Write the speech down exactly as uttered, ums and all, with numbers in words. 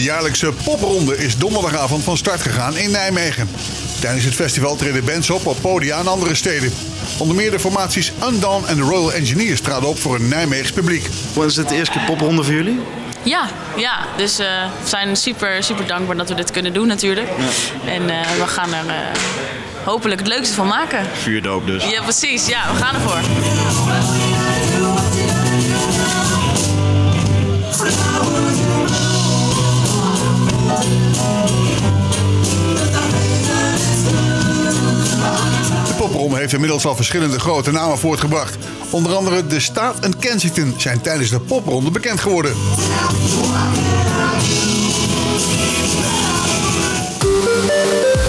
jaarlijkse popronde is donderdagavond van start gegaan in Nijmegen. Tijdens het festival treden bands op op podia in andere steden. Onder meer de formaties Undawn en de Royal Engineers traden op voor een Nijmeegs publiek. Was het de eerste keer popronde voor jullie? Ja, ja. Dus uh, we zijn super, super dankbaar dat we dit kunnen doen natuurlijk. Ja. En uh, we gaan er uh, hopelijk het leukste van maken. Vuurdoop dus. Ja, precies. Ja, we gaan ervoor. De popronde heeft inmiddels al verschillende grote namen voortgebracht. Onder andere De Staat en Kensington zijn tijdens de popronde bekend geworden.